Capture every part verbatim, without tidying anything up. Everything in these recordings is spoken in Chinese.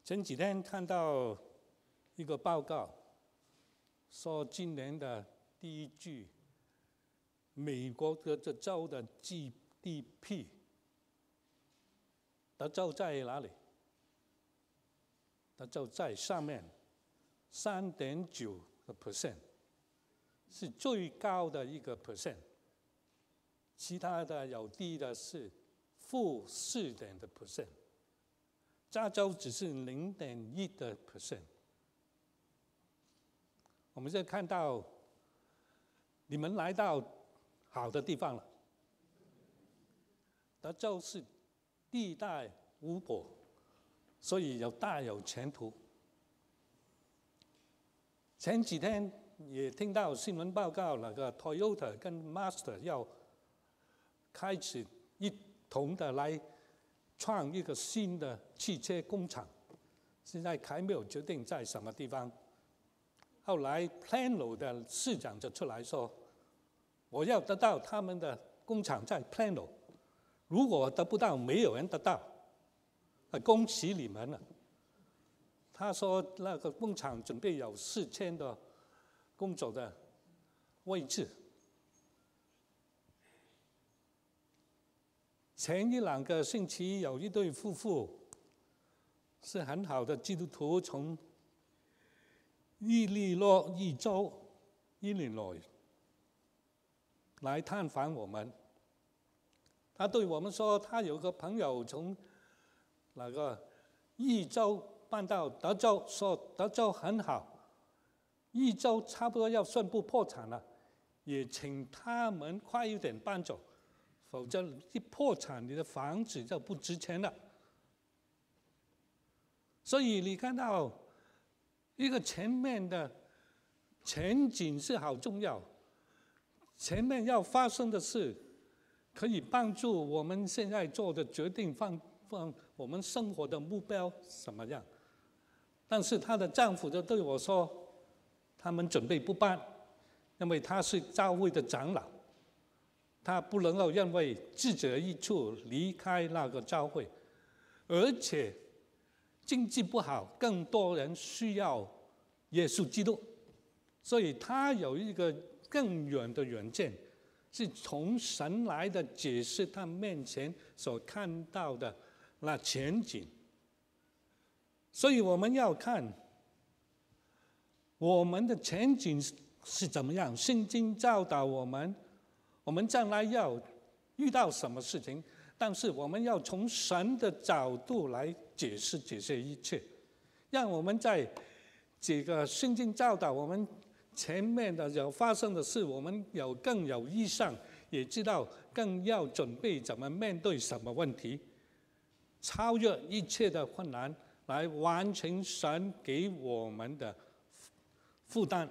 前几天看到一个报告，说今年的第一季，美国的这州的 G D P， 德州在哪里？德州在上面，三点九个 percent， 是最高的一个 percent。其他的有低的是负四点的 percent。加州只是零点一的 percent。我们现在看到，你们来到好的地方了。德州是地大物博，所以有大有前途。前几天也听到新闻报告，那个 Toyota 跟 Mazda 要开始一同的来创一个新的汽车工厂，现在还没有决定在什么地方。后来 Plano 的市长就出来说：“我要得到他们的工厂在 Plano， 如果得不到，没有人得到，恭喜你们了。”他说那个工厂准备有四千的工作的位置。前一两个星期，有一对夫妇是很好的基督徒，从伊利诺伊州伊利诺来探访我们。他对我们说，他有个朋友从那个伊州搬到德州，说德州很好，伊州差不多要宣布破产了，也请他们快一点搬走。否则一破产，你的房子就不值钱了。所以你看到一个前面的前景是好重要，前面要发生的事可以帮助我们现在做的决定，放放我们生活的目标什么样。但是她的丈夫就对我说，他们准备不搬，因为他是教会的长老。他不能够因为自己的益处离开那个教会，而且经济不好，更多人需要耶稣基督，所以他有一个更远的远见，是从神来的解释他面前所看到的那前景。所以我们要看我们的前景是怎么样，圣经教导我们。我们将来要遇到什么事情，但是我们要从神的角度来解释这些一切，让我们在这个圣经教导我们前面的有发生的事，我们有更有意向，也知道更要准备怎么面对什么问题，超越一切的困难，来完成神给我们的负担。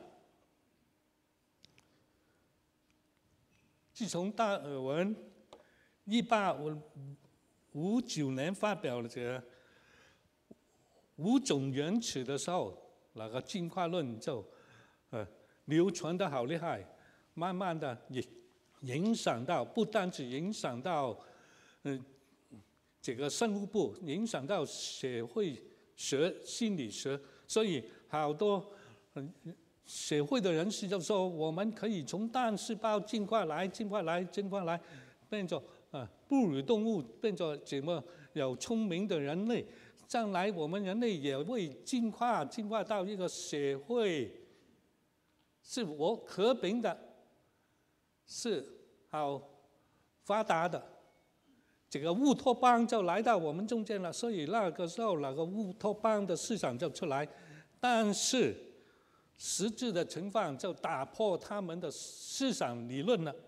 自从达尔文一八五九年发表了这个五种原始的时候，那个进化论就呃流传得好厉害，慢慢的也影响到，不单只影响到嗯、呃、这个生物部，影响到社会学、心理学，所以好多嗯。呃社会的人士就说，我们可以从单细胞进化来，进化来，进化来，变作啊哺乳动物，变作怎么有聪明的人类。将来我们人类也会进化，进化到一个社会是我和平的，是好发达的。这个乌托邦就来到我们中间了，所以那个时候，那个乌托邦的思想就出来，但是实质的情况就打破他们的思想理论了。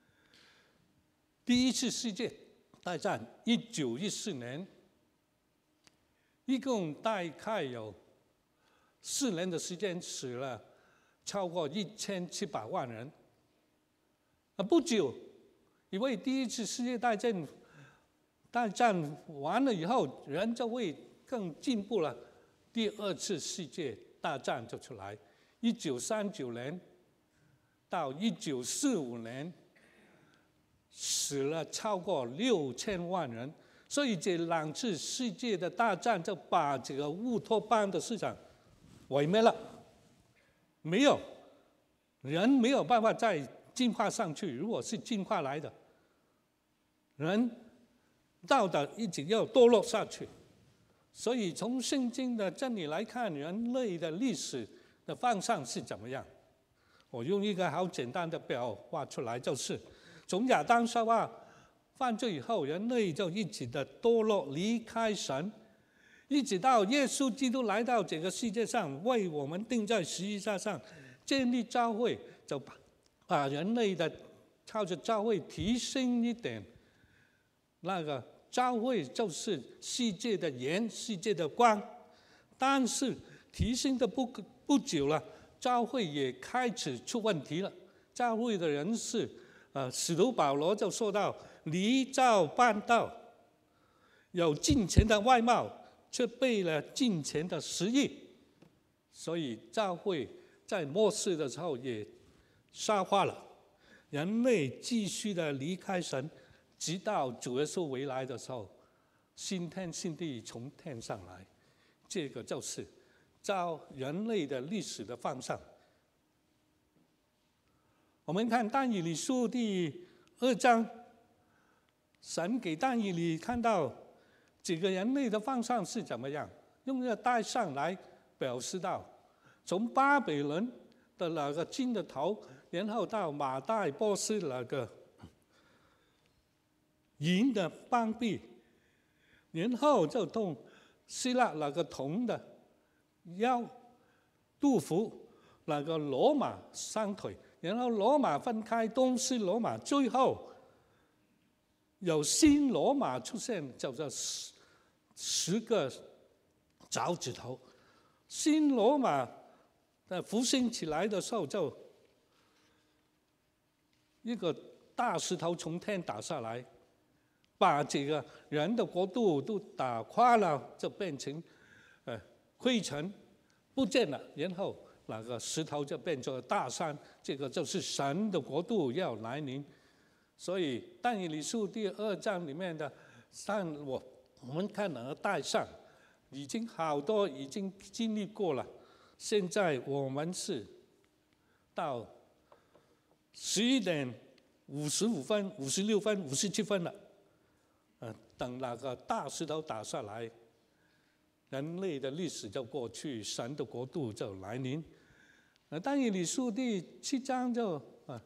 第一次世界大战一九一四年，一共大概有四年的时间，死了超过一千七百万人。啊，不久，因为第一次世界大战大战完了以后，人就会更进步了。第二次世界大战就出来。一九三九年到一九四五年，死了超过六千万人， 所以这两次世界的大战就把这个乌托邦的市场毁灭了，没有人没有办法再进化上去。如果是进化来的，人道德一直要堕落下去。所以从圣经的真理来看，人类的历史的方向是怎么样？我用一个好简单的表画出来，就是从亚当夏娃犯罪以后，人类就一直的堕落，离开神，一直到耶稣基督来到这个世界上，为我们钉在十字架上，建立教会，就把人类的靠着教会提升一点。那个教会就是世界的盐，世界的光。但是提升的不不久了，教会也开始出问题了。教会的人士，呃，使徒保罗就说到，离教叛道，有金钱的外貌，却背了金钱的实意。所以教会在末世的时候也沙化了，人类继续的离开神，直到主耶稣回来的时候，新天新地从天上来。这个就是照人类的历史的方向。我们看但以理书第二章，神给但以理看到这个人类的方向是怎么样，用这个带上来表示到，从巴比伦的那个金的头，然后到马代波斯那个银的邦币，然后就动希腊那个铜的腰，杜甫那个罗马双腿，然后罗马分开东西罗马，最后有新罗马出现，叫做十十个脚趾头。新罗马的复兴起来的时候，就一个大石头从天打下来，把这个人的国度都打垮了，就变成呃灰尘不见了，然后那个石头就变成大山，这个就是神的国度要来临。所以但以理书第二章里面的，但我我们看那个带上，已经好多已经经历过了。现在我们是到十一点五十五分、五十六分、五十七分了。呃，等那个大石头打下来，人类的历史就过去，神的国度就来临。呃，但以理书第七章就啊，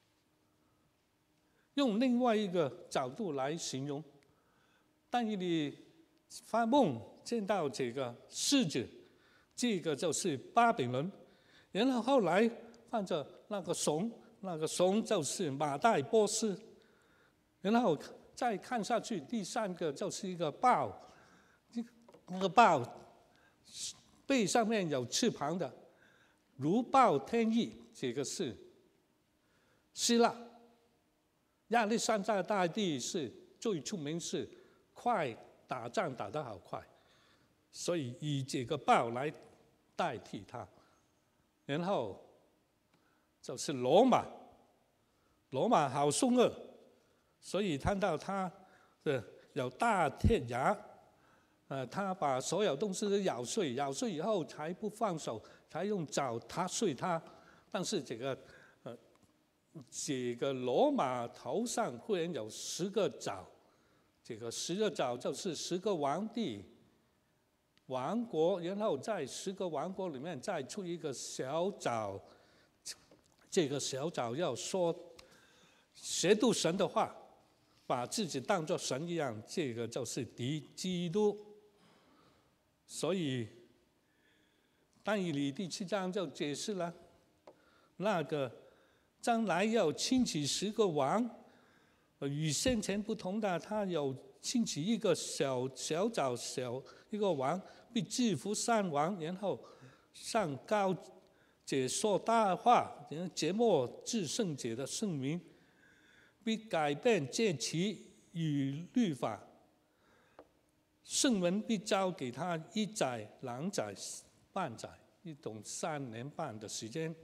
用另外一个角度来形容。但以理发梦见到这个狮子，这个就是巴比伦，然后后来换着那个熊，那个熊就是马代波斯，然后再看下去，第三个就是一个豹，那个豹背上面有翅膀的，如豹添翼，这个是希腊。亚历山大大帝是最出名，是快打仗打得好快，所以以这个豹来代替他。然后就是罗马，罗马好凶恶，所以看到他的有大铁牙，呃，他把所有东西都咬碎，咬碎以后才不放手，才用脚踏碎它。但是这个呃，这个罗马头上忽然有十个角，这个十个角就是十个皇帝、王国，然后在十个王国里面再出一个小角，这个小角要说亵渎神的话，把自己当作神一样，这个就是敌基督。所以但以理第七章就解释了，那个将来要兴起十个王，与先前不同的，他有兴起一个小小角小一个王，必制服三王，然后上高解说大话，然后节末至圣者的圣名，必改变节期与律法。圣文必交给他一载、两载、半载，一种三年半的时间。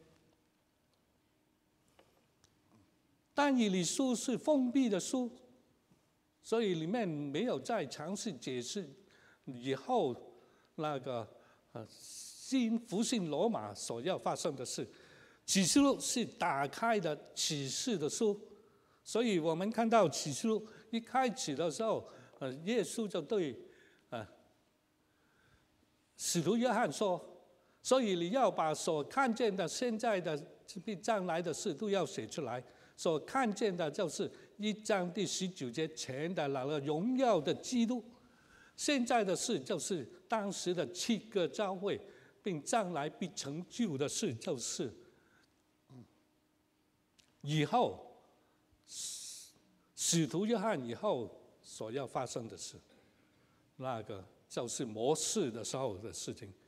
但以理书是封闭的书， 所以里面没有再尝试解释以后那个呃新复兴罗马所要发生的事。启示录是打开的启示的书，所以我们看到启示录一开始的时候，呃，耶稣就对呃使徒约翰说。所以你要把所看见的、现在的、将来的事都要写出来。所看见的就是一章第十九节前的那个荣耀的基督，现在的事就是当时的七个教会，并将来必成就的事就是以后使徒约翰以后所要发生的事，那个就是末世的时候的事情。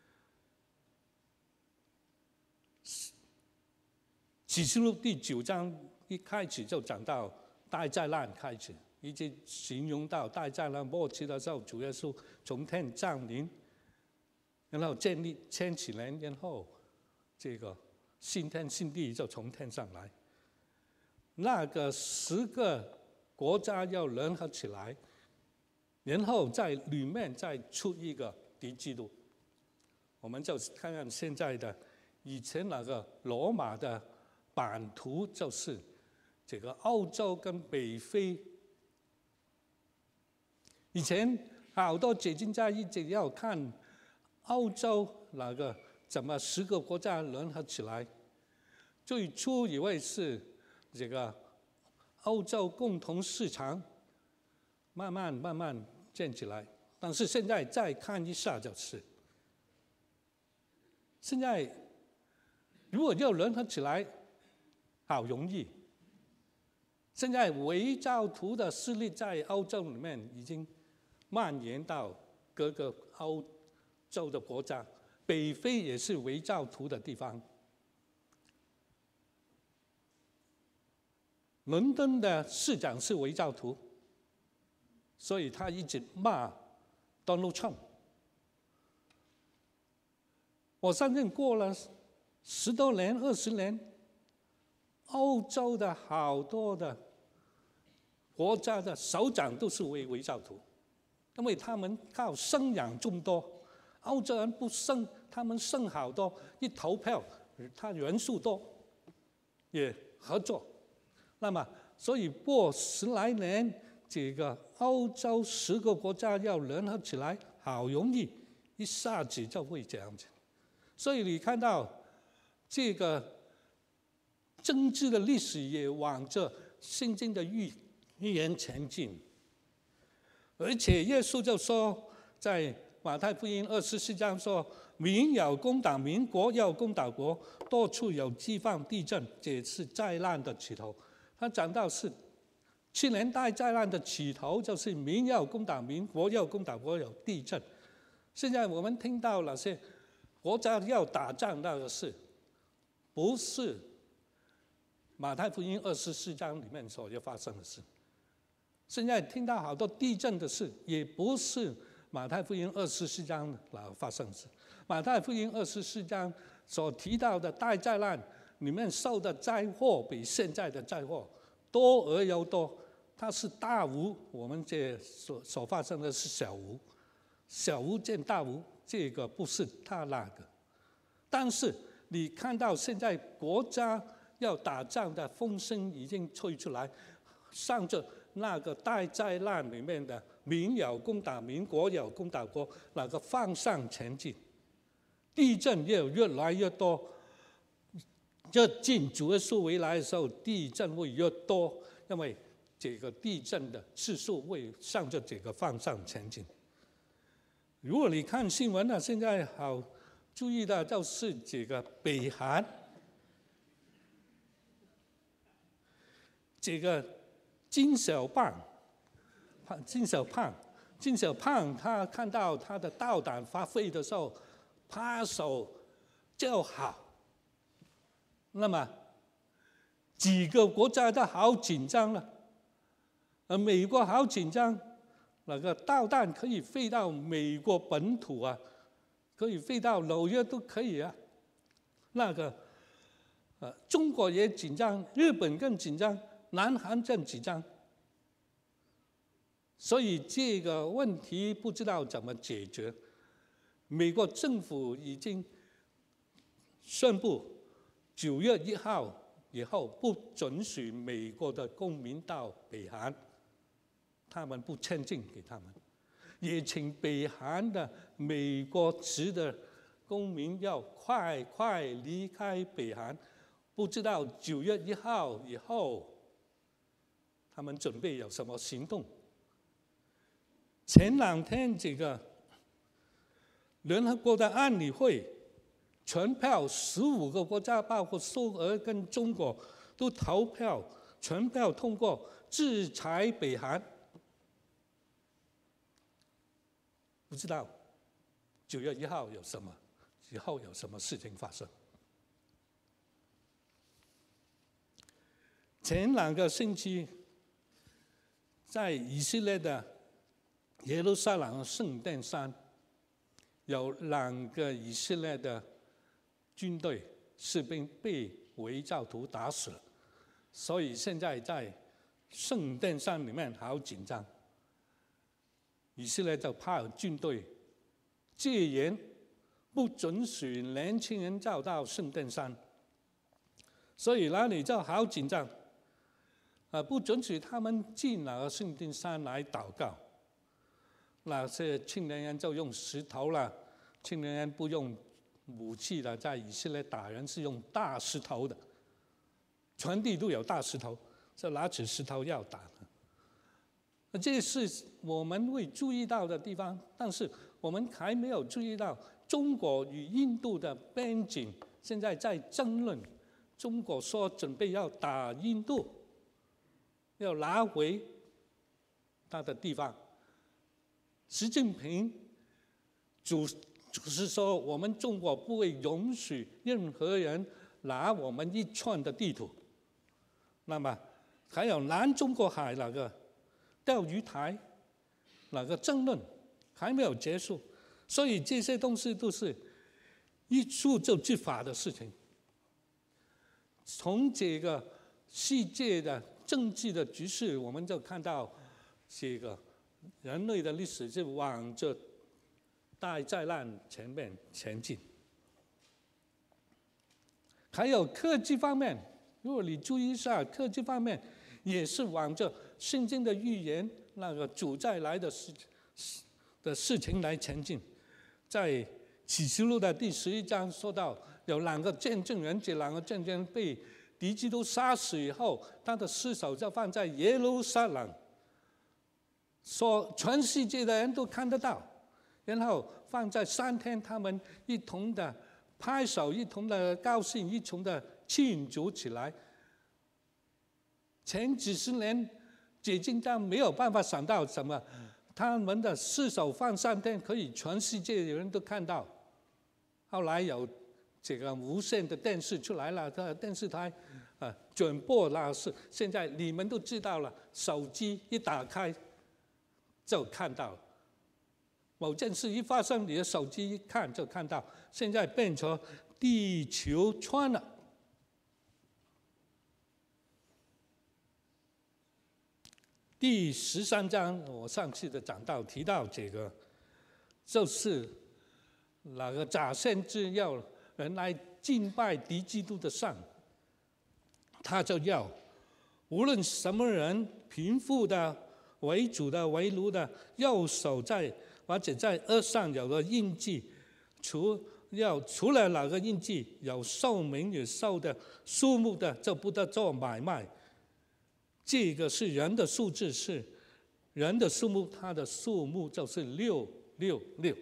启示录第九章一开始就讲到大灾难开始，一直形容到大灾难末期的时候，主耶稣从天降临，然后建立千禧年，然后这个新天新地就从天上来。那个十个国家要联合起来，然后在里面再出一个敌基督。我们就看看现在的以前那个罗马的版图，就是这个欧洲跟北非。以前好多解经家一直要看欧洲那个怎么十个国家联合起来，最初以为是这个欧洲共同市场，慢慢慢慢建起来。但是现在再看一下，就是现在如果要联合起来，好容易。现在回教徒的势力在欧洲里面已经蔓延到各个欧洲的国家，北非也是回教徒的地方。伦敦的市长是回教徒，所以他一直骂 Donald Trump。我相信过了十多年、二十年，欧洲的好多的国家的首长都是为回教徒，因为他们靠生养众多。欧洲人不生，他们生好多，一投票，他人数多，也合作。那么，所以过十来年，这个欧洲十个国家要联合起来，好容易，一下子就会这样子。所以你看到这个政治的历史也往着圣经的预预言前进，而且耶稣就说，在马太福音二十四章说：“民要攻打民，国要攻打国，多处有饥荒、地震，这是灾难的起头。”他讲到是去年大灾难的起头，就是民要攻打民，国要攻打国，有地震。现在我们听到那些国家要打仗那个事，不是马太福音二十四章里面所要发生的事。现在听到好多地震的事，也不是马太福音二十四章来发生的事。马太福音二十四章所提到的大灾难里面受的灾祸，比现在的灾祸多而又多。它是大无，我们这所所发生的是小无，小巫见大巫，这个不是他那个。但是你看到现在国家要打仗的风声已经吹出来，上着那个大灾难里面的民要攻打民，国要攻打国，那个方向前进。地震也有越来越多，这近主耶稣回来的时候，地震会越多，因为这个地震的次数会向着这个方向前进。如果你看新闻呢，现在好注意的就是这个北韩，这个金小胖，金小胖，金小胖，他看到他的导弹发飞的时候，拍手叫好。那么几个国家都好紧张了，而美国好紧张，那个导弹可以飞到美国本土啊，可以飞到纽约都可以啊。那个呃，中国也紧张，日本更紧张，南韩更紧张。 所以这个问题不知道怎么解决。美国政府已经宣布，九月一号以后不准许美国的公民到北韩，他们不签证给他们，也请北韩的美国籍的公民要快快离开北韩。不知道九月一号以后，他们准备有什么行动？前两天这个联合国的安理会全票，十五个国家，包括苏俄跟中国，都投票全票通过制裁北韩。不知道九月一号有什么，以后有什么事情发生？前两个星期，在以色列的耶路撒冷圣殿山，有两个以色列的军队士兵被围教徒打死了，所以现在在圣殿山里面好紧张。以色列就派军队戒严，不准许年轻人走到圣殿山，所以那里就好紧张。啊，不准许他们进那个圣殿山来祷告。那些青年人就用石头了，青年人不用武器了，在以色列打人是用大石头的，全地都有大石头，就拿起石头要打。这是我们会注意到的地方，但是我们还没有注意到中国与印度的边境现在在争论。中国说准备要打印度，要拿回他的地方。习近平主就是说，我们中国不会允许任何人拿我们一寸的地图。那么还有南中国海那个钓鱼台那个争论还没有结束，所以这些东西都是一触就即发的事情。从这个世界的政治的局势，我们就看到这个人类的历史是往着大灾难前面前进。还有科技方面，如果你注意一下，科技方面也是往着圣经的预言那个主再来的事的事情来前进。在启示录的第十一章说到，有两个见证人，这两个见证人被敌基督杀死以后，他的尸首就放在耶路撒冷，说全世界的人都看得到，然后放在三天，他们一同的拍手，一同的高兴，一同的庆祝起来。前几十年，解禁党没有办法想到什么，他们的尸首放三天，可以全世界的人都看到。后来有这个无线的电视出来了，这电视台啊转播那是，现在你们都知道了，手机一打开就看到了。某件事一发生，你的手机一看就看到。现在变成地球村了。第十三章，我上次的讲到提到这个，就是那个假先知要人来敬拜敌基督的上，他就要无论什么人，贫富的、为主的、为奴的，右手在或者在额上有个印记，除要除了那个印记有寿命有寿的数目的，就不得做买卖。这个是人的数字，是人的数目，它的数目就是六六六。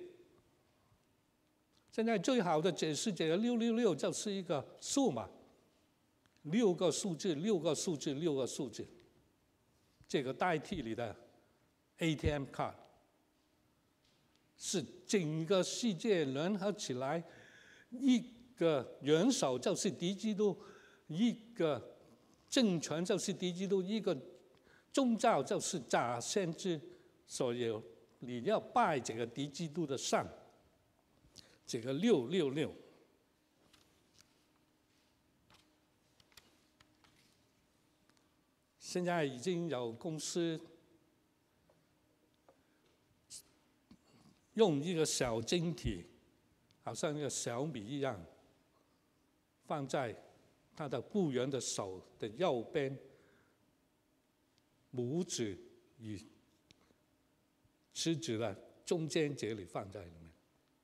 现在最好的解释，这个六六六就是一个数嘛，六个数字，六个数字，六个数字，这个代替你的 A T M 卡，是整个世界联合起来，一个元首就是敌基督，一个政权就是敌基督，一个宗教就是假先知，所以你要拜这个敌基督的上，这个六六六。现在已经有公司用一个小晶体，好像一个小米一样，放在他的雇员的手的右边，拇指与食指的中间这里放在里面。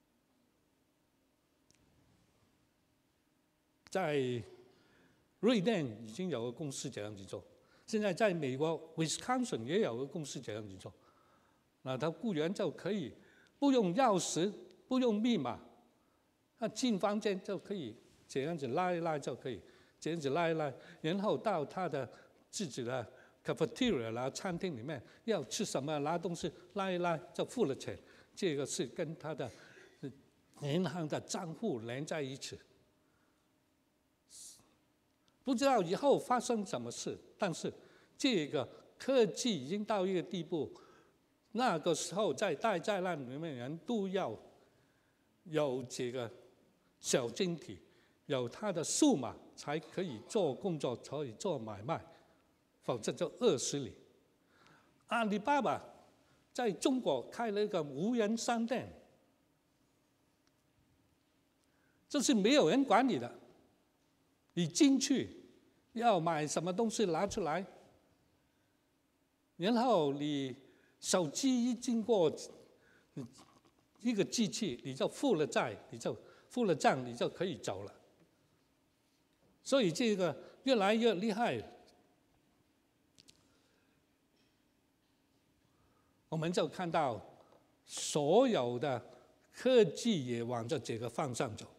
在瑞典已经有个公司这样子做，现在在美国 Wisconsin 也有个公司这样子做。那他雇员就可以不用钥匙，不用密码，他进房间就可以这样子拉一拉就可以，这样子拉一拉，然后到他的自己的 cafeteria 啦餐厅里面要吃什么拿东西拉一拉就付了钱，这个是跟他的银行的账户连在一起。不知道以后发生什么事，但是这个科技已经到一个地步，那个时候在大灾难里面人都要有这个小晶体，有它的数码才可以做工作，才可以做买卖，否则就饿死你。阿里巴巴在中国开了一个无人商店，这是没有人管理的。你进去要买什么东西拿出来，然后你手机一经过一个机器，你就付了债，你就付了账，你就可以走了。所以这个越来越厉害，我们就看到所有的科技也往着这个方向走。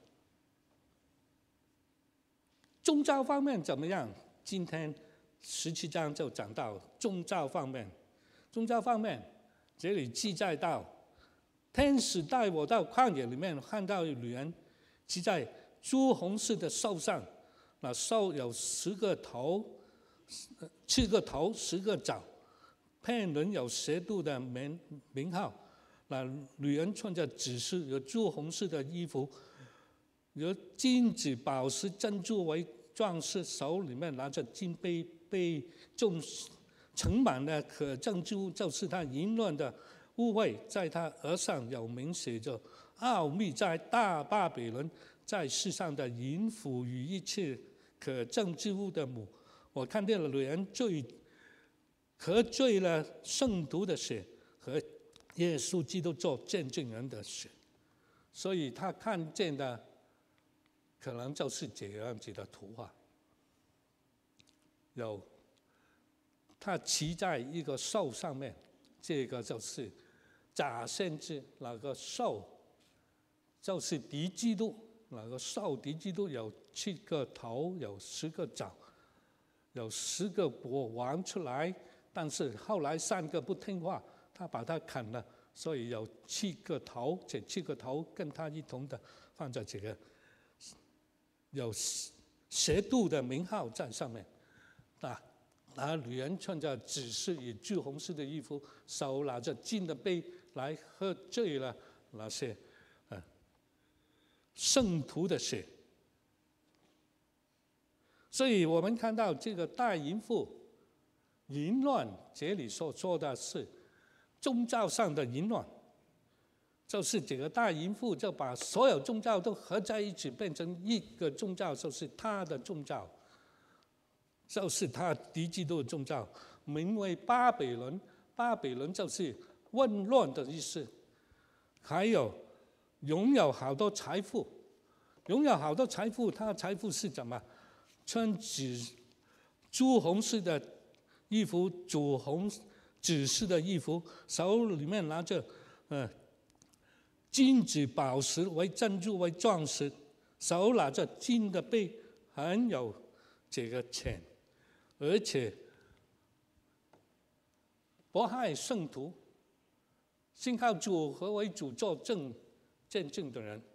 宗教方面怎么样？今天十七章就讲到宗教方面。宗教方面，这里记载到，天使带我到旷野里面，看到女人骑在朱红色的兽上，那兽有十个头，七个头，十个爪，片轮有斜度的名名号。那女人穿着紫色有朱红色的衣服，有金子、宝石、珍珠为装饰，手里面拿着金杯，杯中盛满了可憎之物，就是他淫乱的污秽。在他额上有名写着：奥秘在大巴比伦，在世上的淫妇与一切可憎之物的母。我看见了女人醉，喝醉了圣徒的血和耶稣基督做见证人的血，所以他看见的可能就是这样子的图画。有他骑在一个兽上面，这个就是假先知，那个兽就是敌基督，那个兽敌基督有七个头，有十个爪，有十个国王出来，但是后来三个不听话，他把他砍了，所以有七个头，这七个头跟他一同的放在这个有斜度的名号在上面。啊，那女人穿着紫色与朱红色的衣服，手拿着金的杯来喝醉了那些呃圣徒的血。所以我们看到这个大淫妇淫乱，这里所说的是宗教上的淫乱，就是这个大淫妇就把所有宗教都合在一起，变成一个宗教，就是他的宗教。就是他敌基督的宗教，名为巴比伦。巴比伦就是混乱的意思，还有拥有好多财富，拥有好多财富。他的财富是怎么？穿紫朱红色的衣服，紫红紫色的衣服，手里面拿着呃金子、宝石为珍珠为装饰，手拿着金的杯，很有这个钱。而且迫害圣徒，信靠主和为主做证见证的人。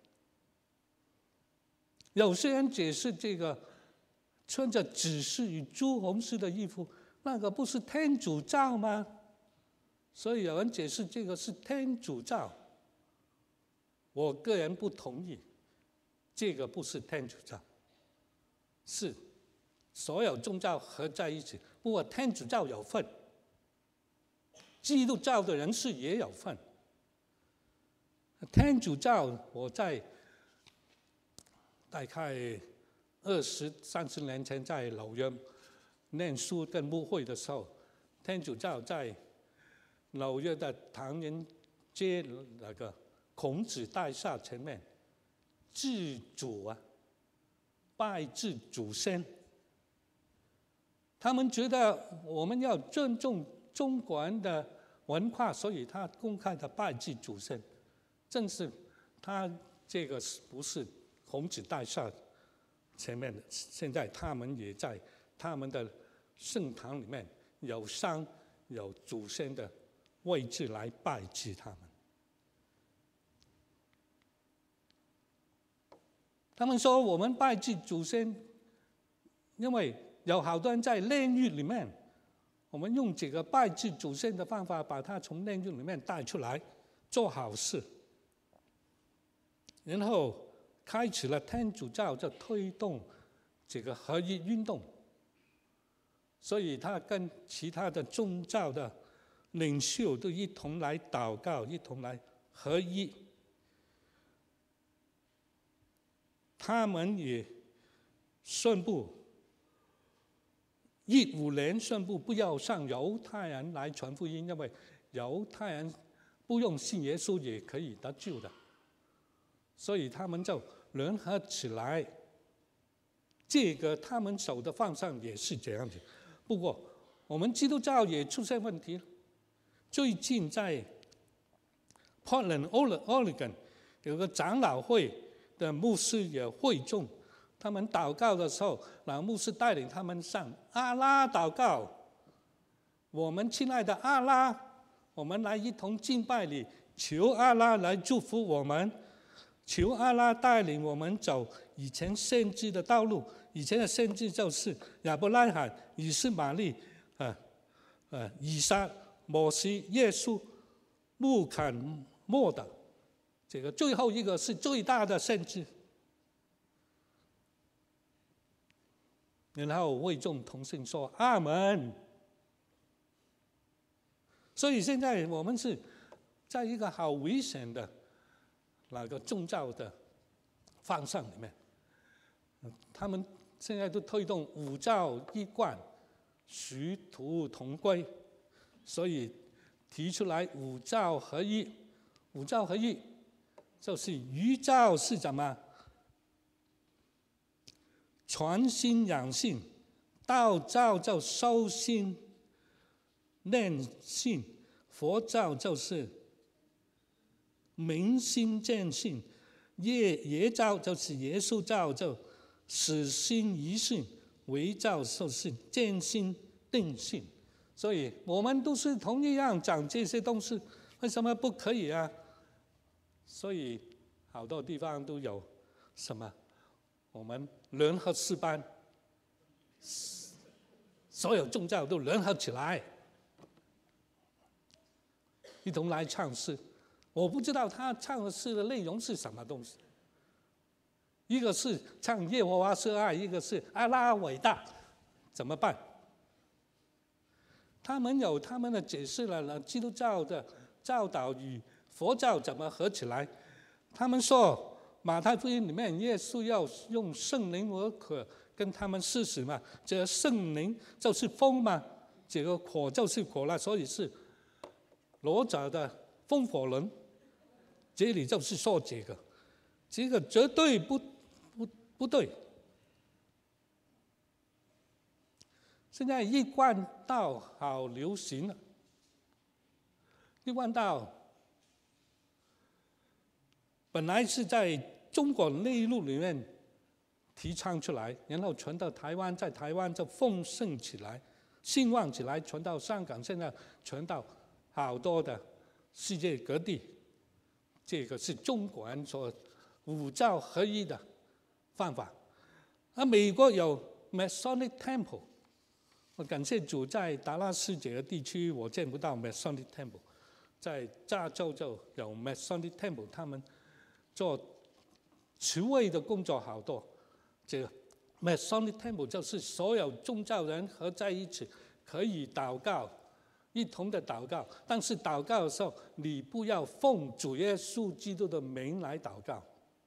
有些人解释这个穿着紫色与朱红色的衣服，那个不是天主教吗？所以有人解释这个是天主教。我个人不同意，这个不是天主教，是所有宗教合在一起。不过天主教有份，基督教的人士也有份。 天主教，我在大概二十三十年前在纽约念书跟牧会的时候，天主教在纽约的唐人街那个孔子大厦前面祭祖啊，拜祭祖先。他们觉得我们要尊重中国人的文化，所以他公开的拜祭祖先。正是他这个不是孔子大厦前面的，现在他们也在他们的圣堂里面有山有祖先的位置来拜祭他们。他们说我们拜祭祖先，因为有好多人在炼狱里面，我们用这个拜祭祖先的方法，把他从炼狱里面带出来，做好事。然后开始了天主教就推动这个合一运动，所以他跟其他的宗教的领袖都一同来祷告，一同来合一。他们也宣布，一五年宣布不要向犹太人来传福音，因为犹太人不用信耶稣也可以得救的。所以他们就联合起来，这个他们守的方向也是这样子。不过，我们基督教也出现问题。最近在 Portland, Oregon 有个长老会的牧师也会众，他们祷告的时候，老牧师带领他们上阿拉祷告。我们亲爱的阿拉，我们来一同敬拜你，求阿拉来祝福我们。求阿拉带领我们走以前先知的道路。以前的先知就是亚伯拉罕、以斯玛利、啊、呃、以撒、摩西、耶稣、穆罕默德，这个最后一个是最大的先知。然后会众同声说阿门。所以现在我们是在一个好危险的那个宗教的方向里面，他们现在都推动五教一贯、殊途同归，所以提出来五教合一。五教合一就是儒教是什么？传心养性，道教就修心练性，佛教就是明心见性，耶耶教就是耶稣教就死心一性，为教就是见心定性。所以我们都是同一样讲这些东西，为什么不可以啊？所以好多地方都有什么，我们联合诗班，所有宗教都联合起来，一同来唱诗。我不知道他唱的诗的内容是什么东西，一个是唱耶和华是爱，一个是阿拉伟大，怎么办？他们有他们的解释了，基督教的教导与佛教怎么合起来？他们说马太福音里面耶稣要用圣灵和火跟他们试试嘛，这个圣灵就是风嘛，这个火就是火了，所以是罗马的风火轮。这里就是说这个，这个绝对不不不对。现在一贯道好流行了，一贯道本来是在中国内陆里面提倡出来，然后传到台湾，在台湾就丰盛起来、兴旺起来，传到香港，现在传到好多的世界各地。这个是中国人所五教合一的方法。而美国有 Masonic Temple， 我感谢主，在达拉斯这个地区我见不到 Masonic Temple， 在加州就有 Masonic Temple， 他们做厨卫的工作好多。这个 Masonic Temple 就是所有宗教人合在一起，可以祷告， 一同的祷告。但是祷告的时候，你不要奉主耶稣基督的名来祷告，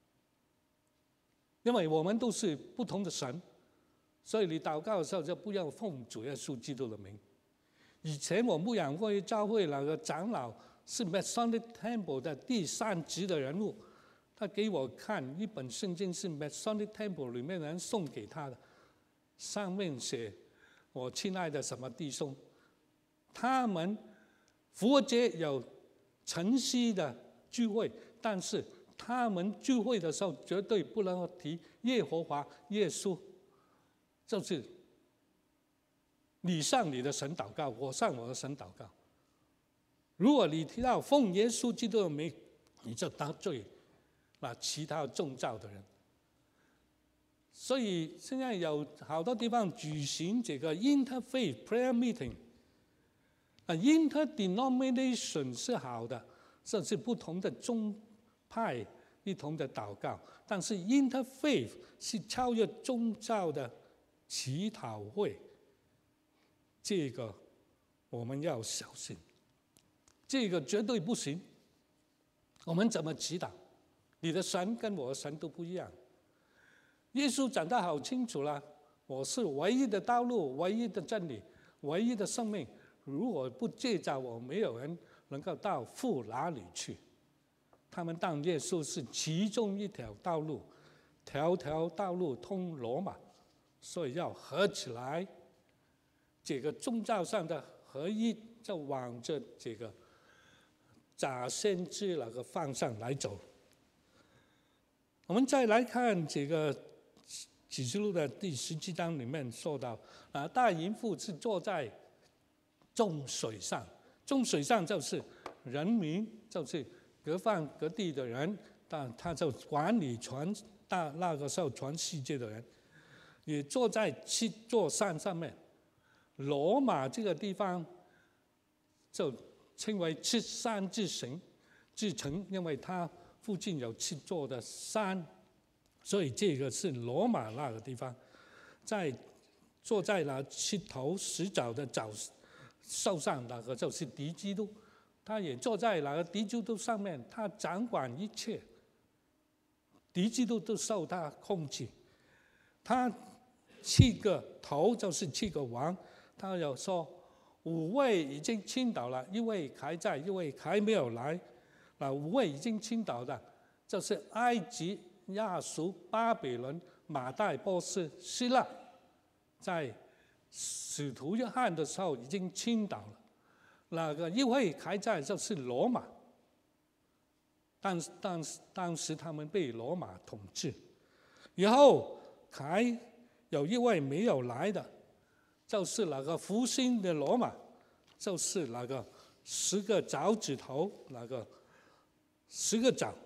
因为我们都是不同的神，所以你祷告的时候就不要奉主耶稣基督的名。以前我牧养会教会那个长老是 Masonic Temple 的第三级的人物，他给我看一本圣经，是 Masonic Temple 里面的人送给他的，上面写：我亲爱的什么弟兄，他们复活节有晨曦的聚会，但是他们聚会的时候绝对不能提耶和华耶稣，就是你向你的神祷告，我向我的神祷告。如果你提到奉耶稣基督的名，你就得罪那其他宗教的人。所以现在有好多地方举行这个 interfaith prayer meeting， 啊 interdenomination 是好的，这是不同的宗派一同的祷告，但是 interfaith 是超越宗教的祈祷会，这个我们要小心，这个绝对不行。我们怎么祈祷？你的神跟我的神都不一样。耶稣讲得好清楚了，我是唯一的道路，唯一的真理，唯一的生命。如果不借着我，没有人能够到父哪里去。他们当耶稣是其中一条道路，条条道路通罗马，所以要合起来。这个宗教上的合一，就往着这个假先知那个方向来走。我们再来看这个启示录的第十七章里面说到，啊，大淫妇是坐在众水上，众水上就是人民，就是各方各地的人，但他就管理全大那个时候全世界的人，也坐在七座山上面。罗马这个地方就称为七山之城，之城，因为它附近有七座的山，所以这个是罗马那个地方。在坐在那七头十角的角兽上，那个就是敌基督，他也坐在那个敌基督上面，他掌管一切，敌基督都受他控制。他七个头就是七个王，他有说五位已经倾倒了，一位还在，一位还没有来。那五位已经倾倒的，就是埃及、亚述、巴比伦、马代、波斯、希腊，在使徒约翰的时候已经倾倒了。那个一位还在，就是罗马，但当当时他们被罗马统治。以后还有一位没有来的，就是那个复兴的罗马，就是那个十个脚趾头那个。十个角，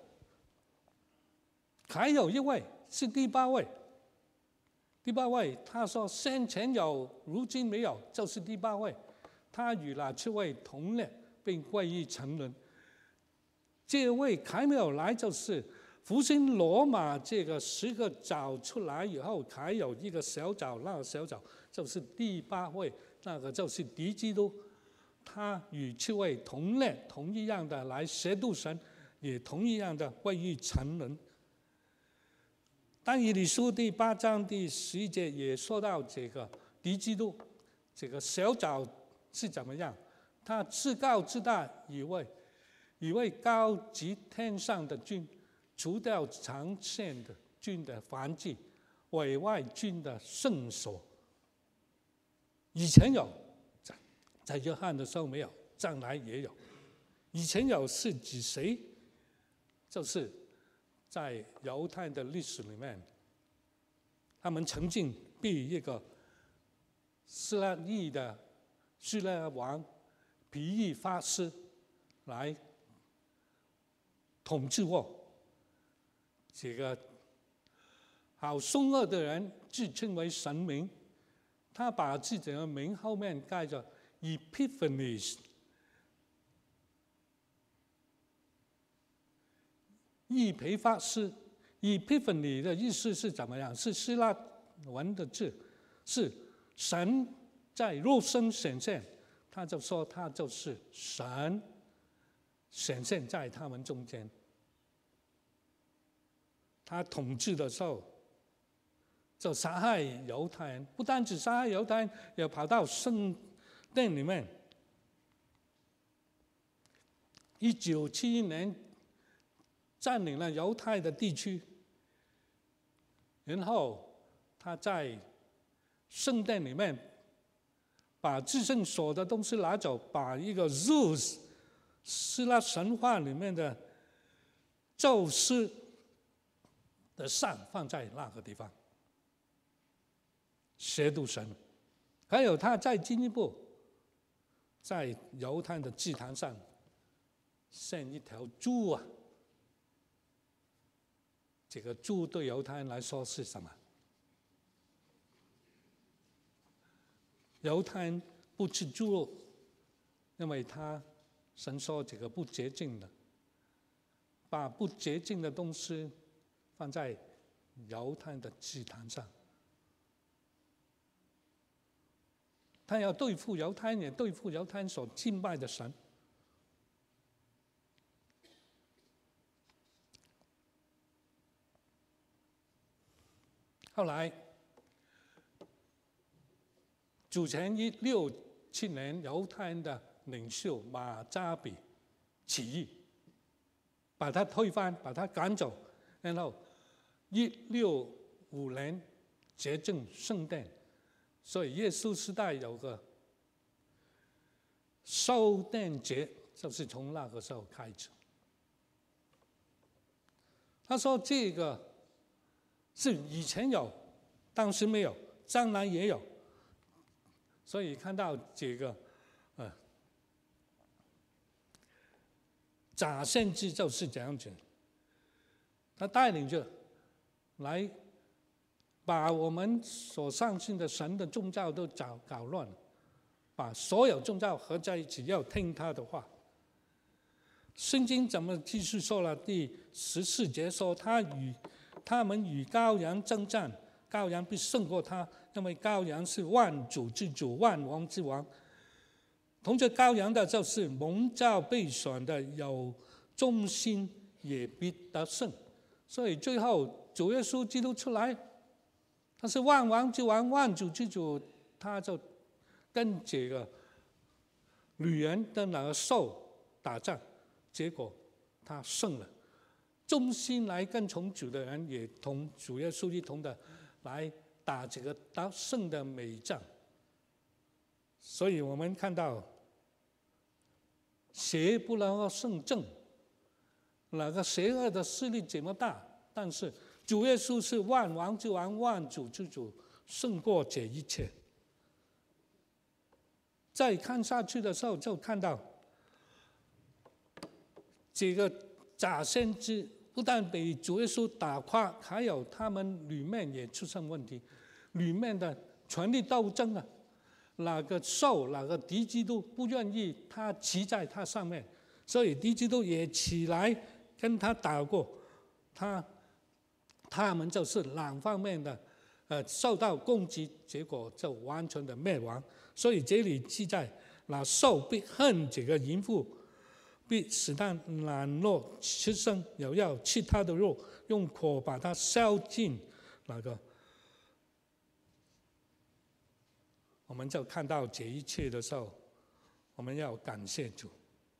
还有一位是第八位。第八位，他说先前有，如今没有，就是第八位。他与那七位同列，并归于沉沦。这位还没有来，就是复兴罗马这个十个角出来以后，还有一个小角，那个小角就是第八位，那个就是敌基督。他与七位同列，同一样的来亵渎神。也同一样的归于沉沦。但以理书第八章第十一节也说到这个敌基督，这个小角是怎么样？他自高自大，以为以为高及天上的君，除掉长线的君的燔祭，为外君的圣所。以前有，在在约翰的时候没有，将来也有。以前有是指谁？就是在犹太的历史里面，他们曾经被一个希腊裔的希腊王比喻法师来统治过。这个好凶恶的人自称为神明，他把自己的名后面盖着 Epiphanes。以培法师 ，Epiphany 的意思是怎么样？是希腊文的字，是神在肉身显现， 他就说他就是神显现在他们中间。他统治的时候，就杀害犹太人，不单只杀害犹太人，也跑到圣殿里面。一九七一年占领了犹太的地区，然后他在圣殿里面把至圣所的东西拿走，把一个 Zeus 希腊神话里面的宙斯的像放在那个地方，亵渎神。还有他再进一步，在犹太的祭坛上献一条猪啊！这个猪对犹太人来说是什么？犹太人不吃猪肉，因为他神说这个不洁净的，把不洁净的东西放在犹太的祭坛上。他要对付犹太人，也对付犹太人所敬拜的神。后来，主前一六七年，犹太人的领袖马加比起义，把他推翻，把他赶走，然后一六五年洁净圣殿，所以耶稣时代有个修殿节，就是从那个时候开始。他说这个是以前有，当时没有，将来也有。所以看到这个，呃，假先知就是这样子，他带领着来把我们所相信的神的宗教都搞搞乱了，把所有宗教合在一起，要听他的话。圣经怎么继续说了？第十四节说，他与他们与羔羊征战，羔羊必胜过他，因为羔羊是万主之主，万王之王。同着羔羊的，就是蒙召被选的，有忠心也必得胜。所以最后主耶稣基督出来，他是万王之王，万主之主，他就跟这个女人的那个兽打仗，结果他胜了。忠心来跟从主的人，也同主耶稣一同的来打这个得胜的美仗。所以我们看到，邪不能够胜正，那个邪恶的势力这么大，但是主耶稣是万王之王，万主之主，胜过这一切。再看下去的时候，就看到这个假先知不但被主耶稣打垮，还有他们里面也出现问题，里面的权力斗争啊，哪个兽哪个敌基督不愿意他骑在他上面，所以敌基督也起来跟他打过，他他们就是两方面的呃受到攻击，结果就完全的灭亡。所以这里记载，那兽必恨这个淫妇，必使他懒惰吃生，又要吃他的肉，用火把他烧尽。那个，我们就看到这一切的时候，我们要感谢主。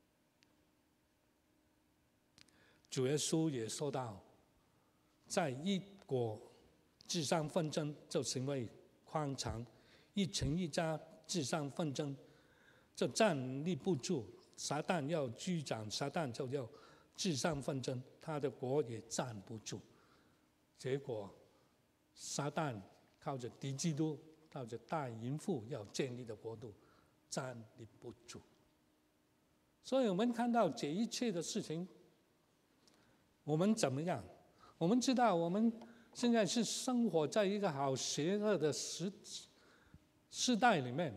主耶稣也说到，在一国智商纷争，就成为宽敞；一城一家智商纷争，就站立不住。撒旦要居长，撒旦就要智商纷争，他的国也站不住。结果，撒旦靠着敌基督，靠着大淫妇要建立的国度，站立不住。所以我们看到这一切的事情，我们怎么样？我们知道，我们现在是生活在一个好邪恶的时时代里面，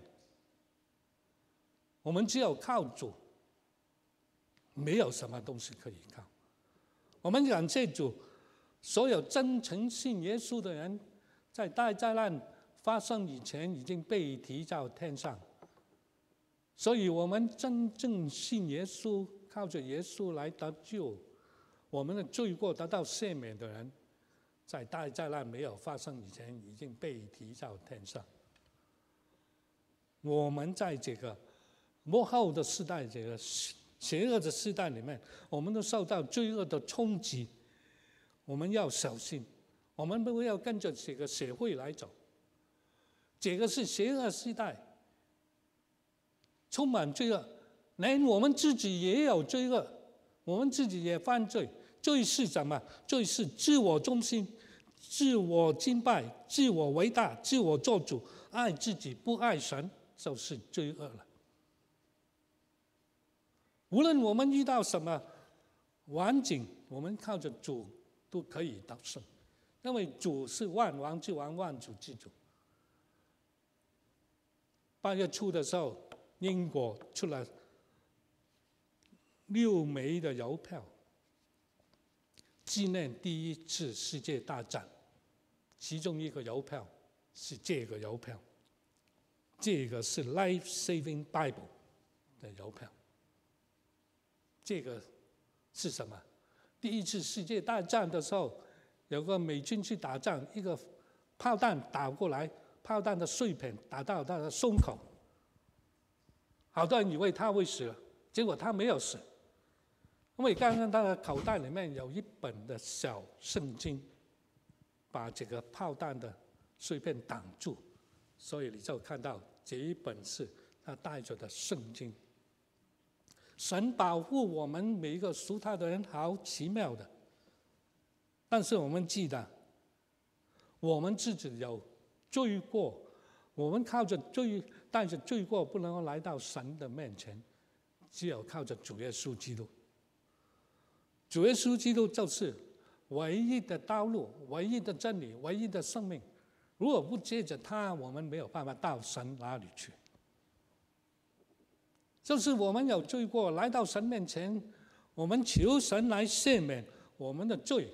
我们只有靠主。没有什么东西可以靠。我们感谢主，所有真诚信耶稣的人，在大灾难发生以前已经被提到天上。 所以我们真正信耶稣，靠着耶稣来得救，我们的罪过得到赦免的人，在大灾难没有发生以前，已经被提到天上。我们在这个末后的世代，这个邪恶的世代里面，我们都受到罪恶的冲击，我们要小心，我们不要跟着这个社会来走。这个是邪恶时代，充满罪恶，连我们自己也有罪恶，我们自己也犯罪。罪是什么？罪是自我中心、自我敬拜、自我伟大、自我做主，爱自己不爱神，就是罪恶了。无论我们遇到什么环境，我们靠着主都可以得胜，因为主是万王之王、万主之主。八月初的时候，英国出了六枚的邮票，纪念第一次世界大战。其中一个邮票是这个邮票，这个是 Life Saving Bible 的邮票。这个是什么？第一次世界大战的时候，有个美军去打仗，一个炮弹打过来，炮弹的碎片打到他的胸口，好多人以为他会死了，结果他没有死，因为刚刚他的口袋里面有一本的小圣经，把这个炮弹的碎片挡住，所以你就看到这一本是他带着的圣经。神保护我们每一个属他的人，好奇妙的。但是我们记得，我们自己有罪过，我们靠着罪，带着罪过，不能够来到神的面前，只有靠着主耶稣基督。主耶稣基督就是唯一的道路，唯一的真理，唯一的生命。如果不借着他，我们没有办法到神那里去。就是我们有罪过，来到神面前，我们求神来赦免我们的罪。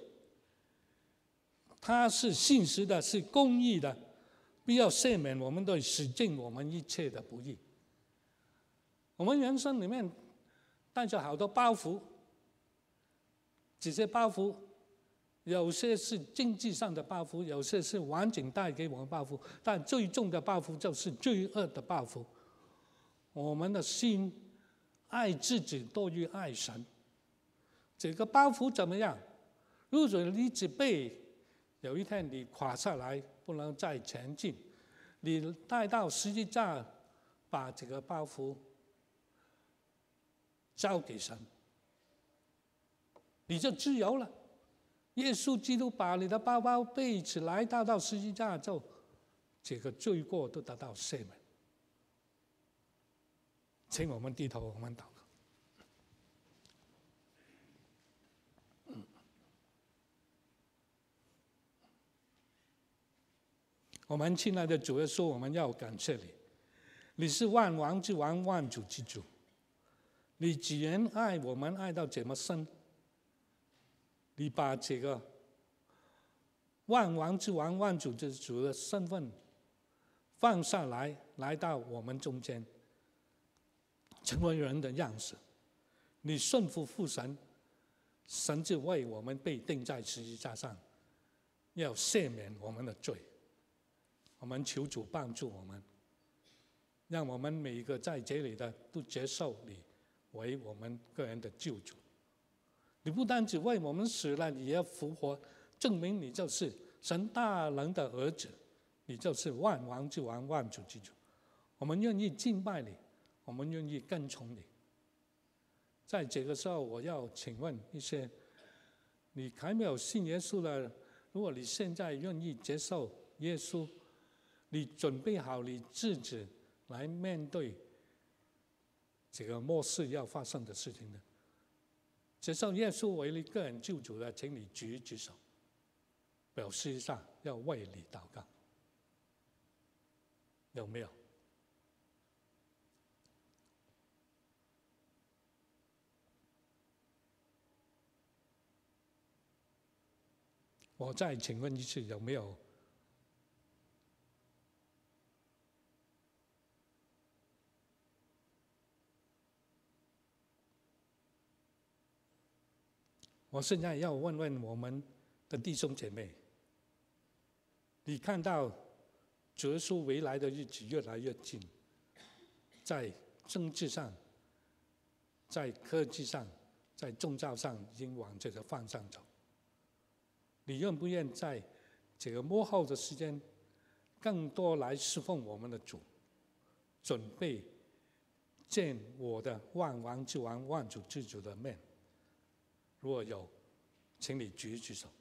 他是信实的，是公义的，必要赦免我们对使尽我们一切的不义。我们人生里面带着好多包袱，这些包袱有些是经济上的包袱，有些是环境带给我们包袱，但最重的包袱就是罪恶的包袱。我们的心爱自己多于爱神，这个包袱怎么样？如果你只背，有一天你垮下来，不能再前进，你带到十字架，把这个包袱交给神，你就自由了。耶稣基督把你的包包背起来，带到十字架，就这个罪过都得到赦免。请我们低头，我们祷告。我们亲爱的主耶稣，我们要感谢你，你是万王之王，万主之主。你既然爱我们爱到这么深，你把这个万王之王、万主之主的身份放下来，来到我们中间，成为人的样式。你顺服父神，神就为我们被钉在十字架上，要赦免我们的罪。我们求主帮助我们，让我们每一个在这里的都接受你为我们个人的救主。你不单只为我们死了，你也复活，证明你就是神大能的儿子，你就是万王之王、万主之主。我们愿意敬拜你，我们愿意跟从你。在这个时候，我要请问一些你还没有信耶稣的，如果你现在愿意接受耶稣，你准备好你自己来面对这个末世要发生的事情呢？接受耶稣为你个人救主的，请你举举手，表示一下要为你祷告。有没有？我再请问一次，有没有？ 我现在要问问我们的弟兄姐妹，你看到主耶稣回来的日子越来越近，在政治上、在科技上、在宗教上已经往这个方向走。你愿不愿在这个末后的时间，更多来侍奉我们的主，准备见我的万王之王、万主之主的面？如果有，请你举一举手。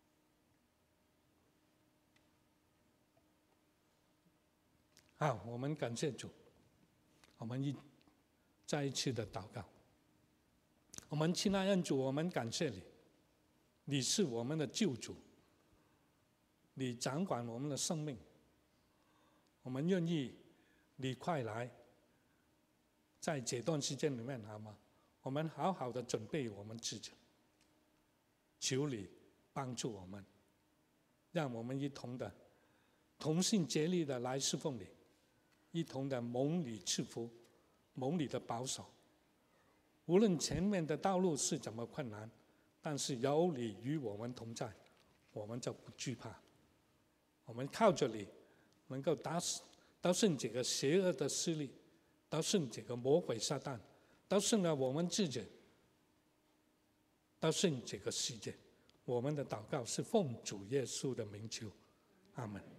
好，我们感谢主，我们一再一次的祷告。我们亲爱恩主，我们感谢你，你是我们的救主，你掌管我们的生命。我们愿意你快来，在这段时间里面，好吗？我们好好的准备我们自己，求你帮助我们，让我们一同的同心竭力的来侍奉你，一同的蒙你赐福，蒙你的保守。无论前面的道路是怎么困难，但是有你与我们同在，我们就不惧怕。我们靠着你，能够打死打胜这个邪恶的势力，打胜这个魔鬼撒旦，打胜了我们自己，打胜这个世界。我们的祷告是奉主耶稣的名求，阿们。